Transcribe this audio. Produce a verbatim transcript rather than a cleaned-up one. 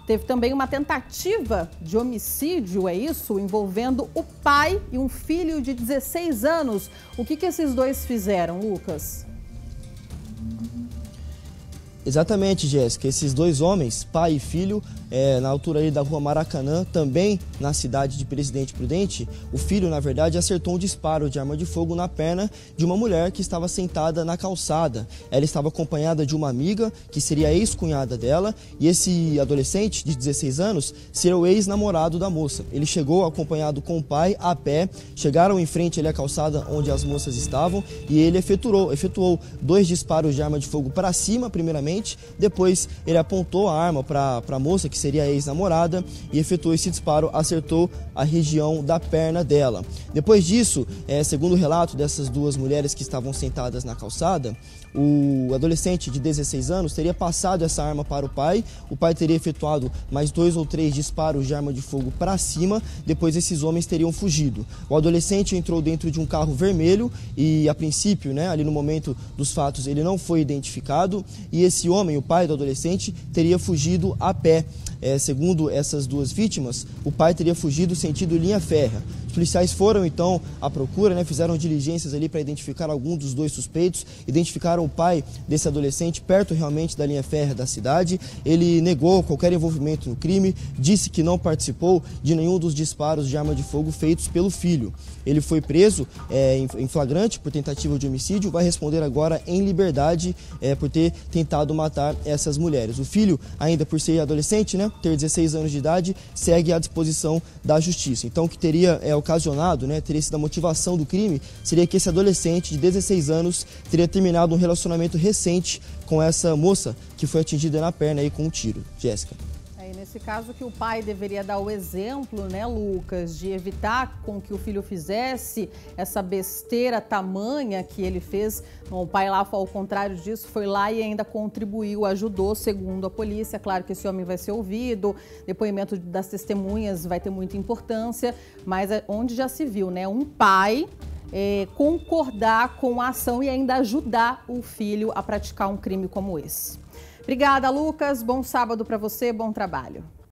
Teve também uma tentativa de homicídio, é isso? Envolvendo o pai e um filho de dezesseis anos. O que que esses dois fizeram, Lucas? Exatamente, Jéssica. Esses dois homens, pai e filho, é, na altura ali da rua Maracanã, também na cidade de Presidente Prudente, o filho, na verdade, acertou um disparo de arma de fogo na perna de uma mulher que estava sentada na calçada. Ela estava acompanhada de uma amiga, que seria a ex-cunhada dela, e esse adolescente de dezesseis anos seria o ex-namorado da moça. Ele chegou acompanhado com o pai a pé, chegaram em frente ali à calçada onde as moças estavam e ele efetuou, efetuou dois disparos de arma de fogo para cima, primeiramente. Depois ele apontou a arma para a moça, que seria a ex-namorada, e efetuou esse disparo, acertou a região da perna dela. Depois disso, é, segundo o relato dessas duas mulheres que estavam sentadas na calçada, o adolescente de dezesseis anos teria passado essa arma para o pai, o pai teria efetuado mais dois ou três disparos de arma de fogo para cima, depois esses homens teriam fugido. O adolescente entrou dentro de um carro vermelho e, a princípio, né, ali no momento dos fatos, ele não foi identificado, e esse homem, o pai do adolescente, teria fugido a pé. É, segundo essas duas vítimas, o pai teria fugido sentido linha férrea. Os policiais foram então à procura, né, fizeram diligências ali para identificar algum dos dois suspeitos, identificaram o pai desse adolescente perto realmente da linha férrea da cidade. Ele negou qualquer envolvimento no crime, disse que não participou de nenhum dos disparos de arma de fogo feitos pelo filho. Ele foi preso é, em flagrante por tentativa de homicídio, vai responder agora em liberdade é, por ter tentado matar essas mulheres. O filho, ainda por ser adolescente, né, ter dezesseis anos de idade, segue à disposição da justiça. Então, o que teria é, ocasionado, né, teria sido a motivação do crime, seria que esse adolescente de dezesseis anos teria terminado um relacionamento recente com essa moça que foi atingida na perna aí com um tiro. Jéssica. É, nesse caso que o pai deveria dar o exemplo, né, Lucas, de evitar com que o filho fizesse essa besteira tamanha que ele fez. Bom, o pai lá, ao contrário disso, foi lá e ainda contribuiu, ajudou, segundo a polícia. Claro que esse homem vai ser ouvido, depoimento das testemunhas vai ter muita importância, mas é onde já se viu, né, um pai é, concordar com a ação e ainda ajudar o filho a praticar um crime como esse. Obrigada, Lucas. Bom sábado para você, bom trabalho.